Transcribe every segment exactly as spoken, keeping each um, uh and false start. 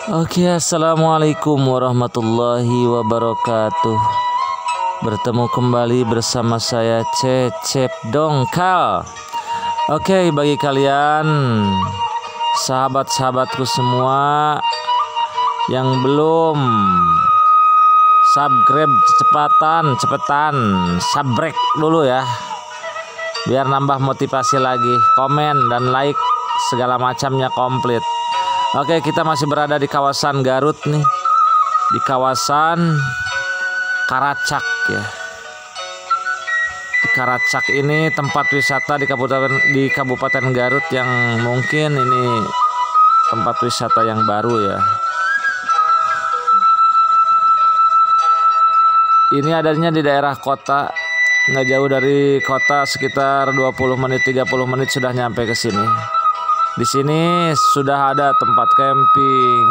Oke, assalamualaikum warahmatullahi wabarakatuh. Bertemu kembali bersama saya Cecep Dongkal. Oke, bagi kalian sahabat-sahabatku semua yang belum subscribe, cepetan, cepetan subrek dulu ya, biar nambah motivasi lagi. Komen dan like segala macamnya komplit. Oke, kita masih berada di kawasan Garut nih, di kawasan Karacak ya. Di Karacak ini tempat wisata di Kabupaten di Kabupaten Garut yang mungkin ini tempat wisata yang baru ya. Ini adanya di daerah kota, nggak jauh dari kota, sekitar dua puluh menit tiga puluh menit sudah nyampe ke sini. Di sini sudah ada tempat camping,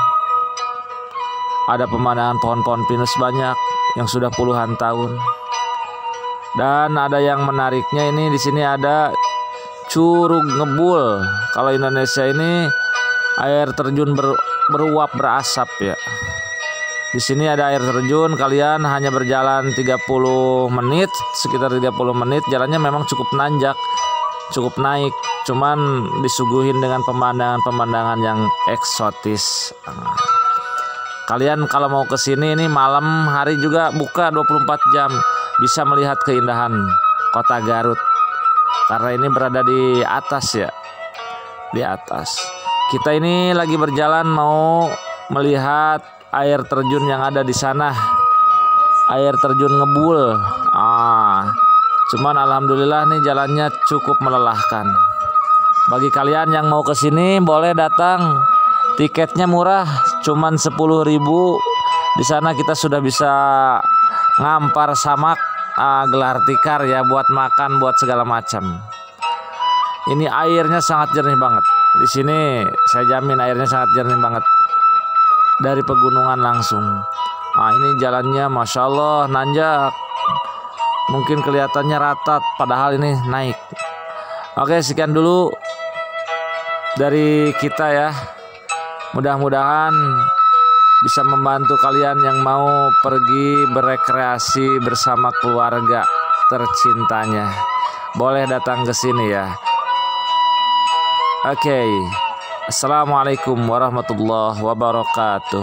ada pemandangan pohon-pohon pinus banyak yang sudah puluhan tahun, dan ada yang menariknya ini di sini ada Curug Ngebul. Kalau Indonesia ini air terjun ber, beruap berasap ya. Di sini ada air terjun, kalian hanya berjalan tiga puluh menit, sekitar tiga puluh menit. Jalannya memang cukup nanjak, cukup naik, cuman disuguhin dengan pemandangan-pemandangan yang eksotis. Kalian kalau mau ke sini ini malam hari juga buka dua puluh empat jam, bisa melihat keindahan kota Garut. Karena ini berada di atas ya, di atas. Kita ini lagi berjalan mau melihat air terjun yang ada di sana, air terjun Ngebul. Ah, cuman alhamdulillah nih jalannya cukup melelahkan. Bagi kalian yang mau ke sini boleh datang. Tiketnya murah, cuman sepuluh ribu. Di sana kita sudah bisa ngampar samak, uh, gelar tikar ya, buat makan, buat segala macam. Ini airnya sangat jernih banget. Di sini saya jamin airnya sangat jernih banget. Dari pegunungan langsung. Nah, ini jalannya masya Allah nanjak. Mungkin kelihatannya rata, padahal ini naik. Oke, sekian dulu dari kita ya. Mudah-mudahan bisa membantu kalian yang mau pergi berekreasi bersama keluarga tercintanya. Boleh datang ke sini ya. Oke. Assalamualaikum warahmatullahi wabarakatuh.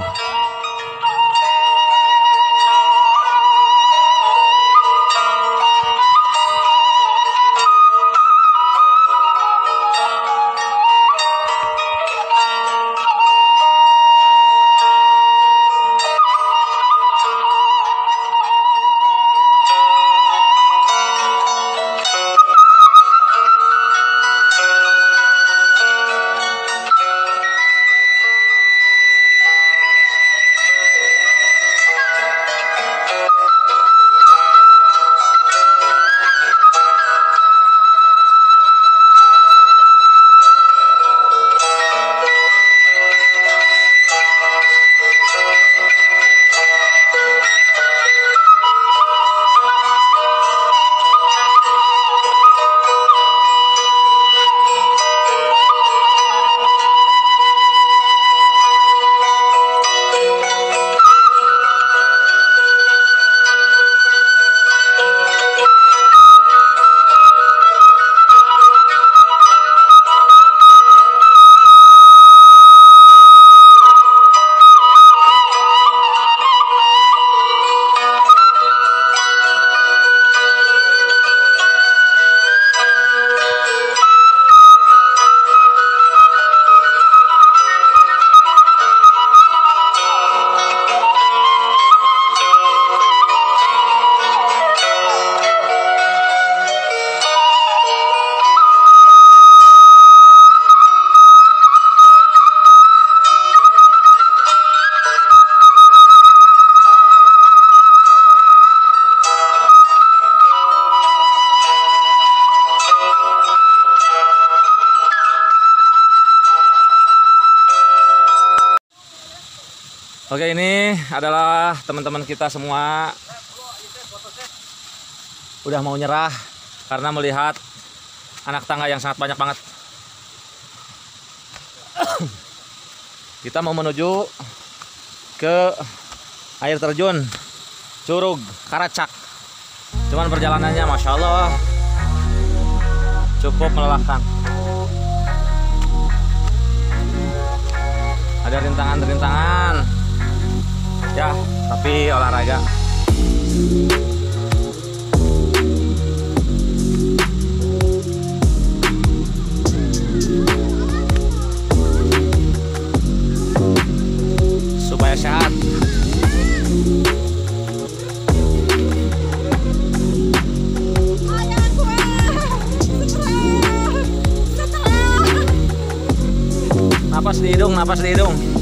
Oke, ini adalah teman-teman kita semua udah mau nyerah karena melihat anak tangga yang sangat banyak banget. Kita mau menuju ke air terjun Curug Karacak. Cuman perjalanannya Masya Allah cukup melelahkan. Ada rintangan-rintangan ya, tapi olahraga. Supaya sehat. Napas di hidung, napas di hidung.